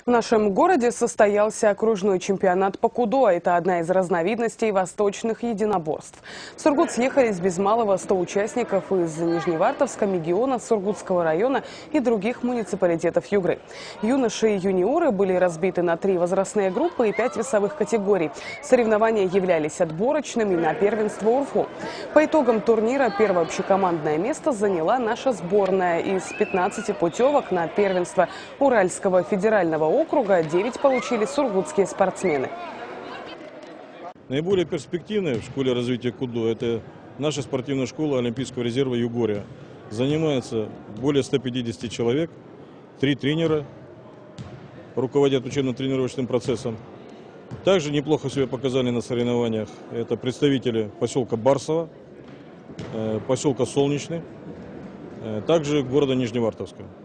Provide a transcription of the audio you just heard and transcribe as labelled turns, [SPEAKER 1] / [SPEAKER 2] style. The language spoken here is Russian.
[SPEAKER 1] В нашем городе состоялся окружной чемпионат по кудо. Это одна из разновидностей восточных единоборств. В Сургут съехались без малого 100 участников из Нижневартовска, Мегиона, Сургутского района и других муниципалитетов Югры. Юноши и юниоры были разбиты на 3 возрастные группы и 5 весовых категорий. Соревнования являлись отборочными на первенство УРФУ. По итогам турнира первое общекомандное место заняла наша сборная. Из 15 путевок на первенство Уральского федерального округа 9 получили сургутские спортсмены.
[SPEAKER 2] Наиболее перспективной в школе развития кудо это наша спортивная школа Олимпийского резерва «Югория». Занимается более 150 человек, 3 тренера руководят учебно-тренировочным процессом. Также неплохо себя показали на соревнованиях. Это представители поселка Барсово, поселка Солнечный, также города Нижневартовска.